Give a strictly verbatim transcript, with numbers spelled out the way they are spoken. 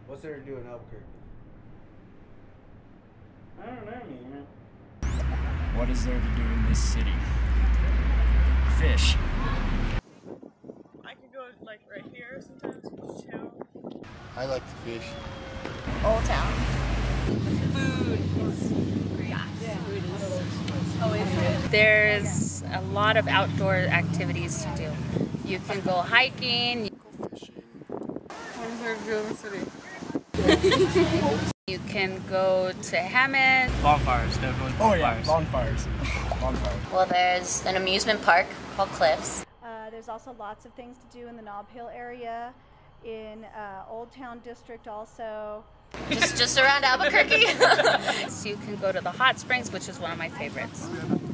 What's there to do in Albuquerque? I don't know, man. What is there to do in this city? Fish. I could go like right here sometimes too. I like to fish. Old Town. Food is great. Yeah, food is always good. There's a lot of outdoor activities to do. You can go hiking. Go fishing. What is there to do in the city? You can go to Hammond. Bonfires, definitely. Oh yeah, bonfires. bonfires. Well, there's an amusement park called Cliffs. Uh, there's also lots of things to do in the Nob Hill area, in uh, Old Town District also. Just, just around Albuquerque. So you can go to the hot springs, which is one of my favorites.